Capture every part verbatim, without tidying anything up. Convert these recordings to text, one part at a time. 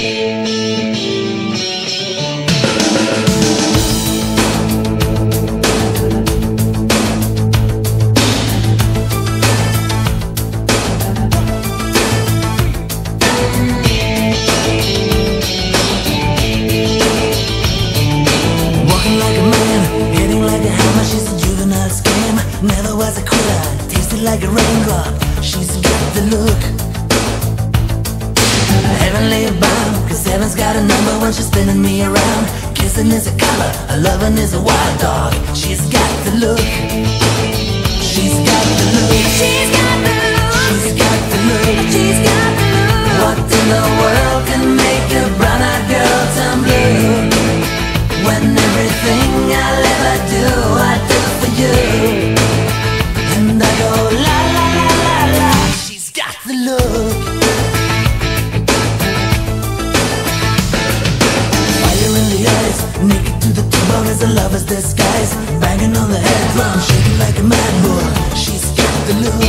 Like a raindrop, she's got the look. Heavenly bound, cause heaven's got a number when she's spinning me around. Kissing is a color, a loving is a wild dog. She's got the look. She's got the look. She's got the look. She's got the look. She's got the look. What in the world can make a brown-eyed girl turn blue? When everything I'll ever do, I do for you. And I go la la la la la. She's got the look. Fire in the eyes, naked to the T-bone as a lover's disguise. Banging on the head drum, shaking like a mad bull. She's got the look.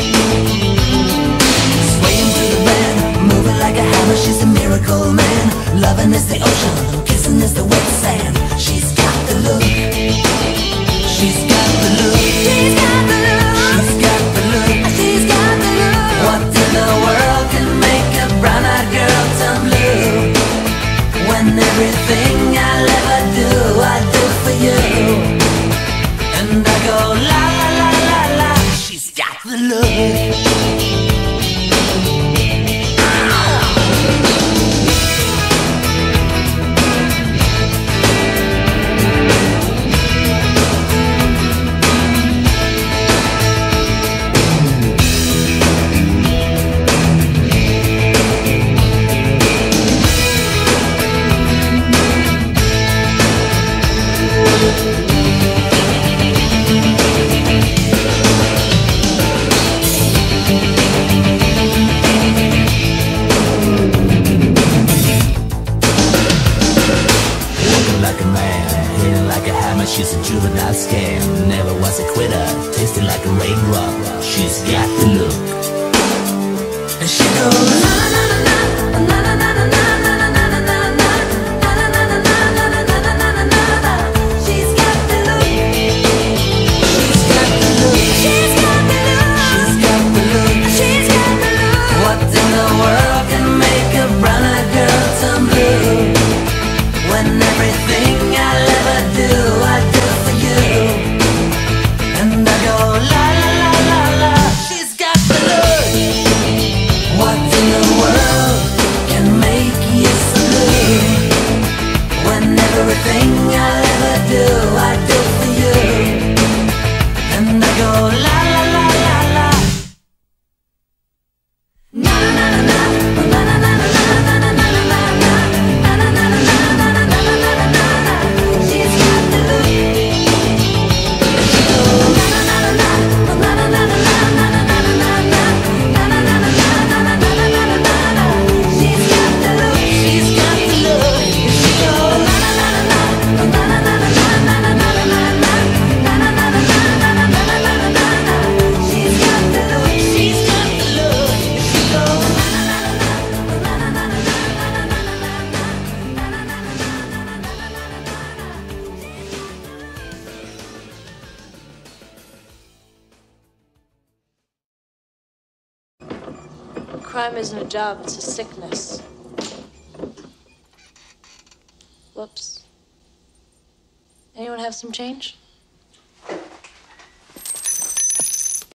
Swaying to the band, moving like a hammer. She's a miracle man. Loving is the ocean, kissing is the wet sand. She's got the look. She's got the look. She's got the look. She's got the look. She's got the look. What in the world can make a brown-eyed girl turn blue? When everything I'll ever do, I do for you. And I go la la la la la. She's got the look. She's a juvenile scam, never was a quitter, tasting like a raindrop. She's got the look. And she goes na na na na na na na na na na na na na. She's got the look. She's got the look. She's got the look. She's got the look. She's got the look. What in the world can make a brown-eyed girl turn blue? When everything I'll ever do, I do for you. And I go la la la la la. She's got the look. What in the world can make you so blue? When everything I'll ever do, I do for you. And I go la la la la la. Na na na na na na na na na na na na na. Crime isn't a job, it's a sickness. Whoops. Anyone have some change?